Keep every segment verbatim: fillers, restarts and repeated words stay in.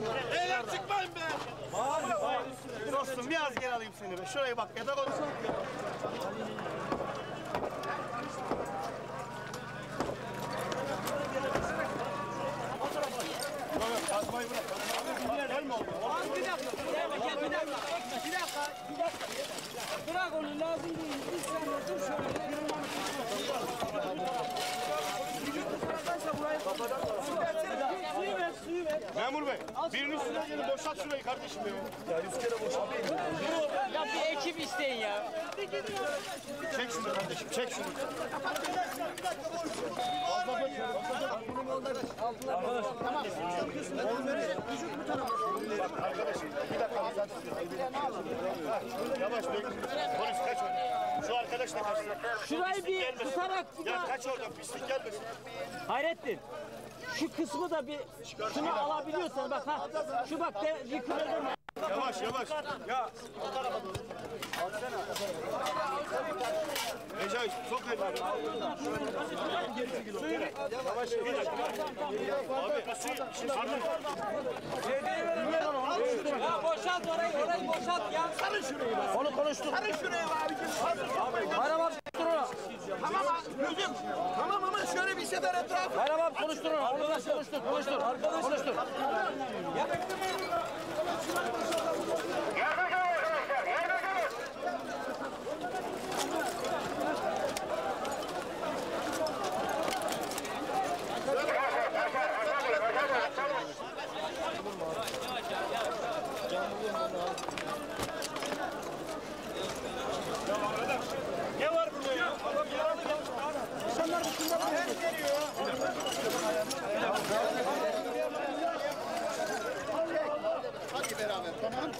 Beyler çıkmayın be. Dostum biraz geri alayım seni be. Şuraya bak yatak odası. Kazmayı bırak. Gelme oğlum. Bir dakika, gel bir dakika. Bir dakika, bir dakika. Bırak onu, lazım değil. Bir saniye dur şöyle. Suyu ver, suyu ver. Memur bey, birinin üstüne gelin boşalt şurayı kardeşim ya. Ya yüz kere boşaltayım. Ya bir ekip isteyin ya. Çek şunu kardeşim, çek şunu. Tamam. Vücut bu tarafa. Bak arkadaşım, bir dakika. Yavaş bey. Polis kaç oradan. Şu arkadaş da kaçtı. Şurayı bir tutarak Ya kaç oradan, pislik gelmesin. Hayrettin. Şu kısmı da bir şunu alabiliyorsan bak ha. Şu bak de yıkılır. Yavaş yavaş. Ya o tarafa doğru. Alsana. Recai sok elini. Yavaş yavaş. Abi suyu sarın. Ya boşalt orayı, orayı boşalt ya. Sarın şurayı. Onu konuştuk. Sarın şuraya abicim. Bayram abi konuştur onu. Tamam abi. Gözüm. Tamam ama şöyle bir sefer etrafı. Bayram abi konuştur onu. Arkadaş konuştur, konuştur. Arkadaş konuştur. Ne var burada ya? Adam yaralı ya. İnsanlar dışında her geliyor. Hadi beraber tamam.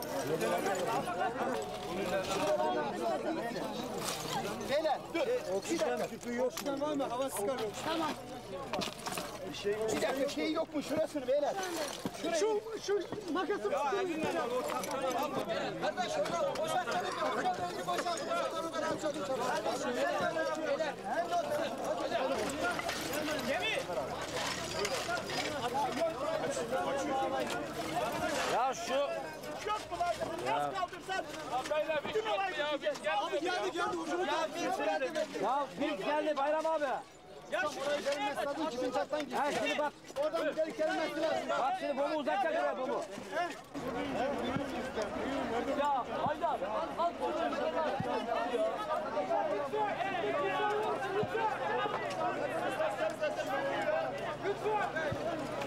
Beyler dur. Oksijen tüpü yok. Oksijen var mı? Hava sıkarıyor. Tamam. Bir dakika şey yok mu şurasını beyler? Şurayı. Şu, şu makası mı? Ya elinle al. Kardeş şunu boşaltalım. Boşaltalım. Boşaltalım. Kardeşim beyler. Gemi. Ya şu Yok mu lan? Biraz kaldırsan. Beyler bir şey yok mu ya? Biz geldik. Abi geldi geldi ucunu geldi. ya bir geldi Bayram abi. Ya şuraya gelmez lazım iki bin çattan git. Ha şimdi bak. Oradan bir delik gelmesi lazım. Bak şimdi bomu uzakta kadar bomu. Ya Haydar al Lütfen.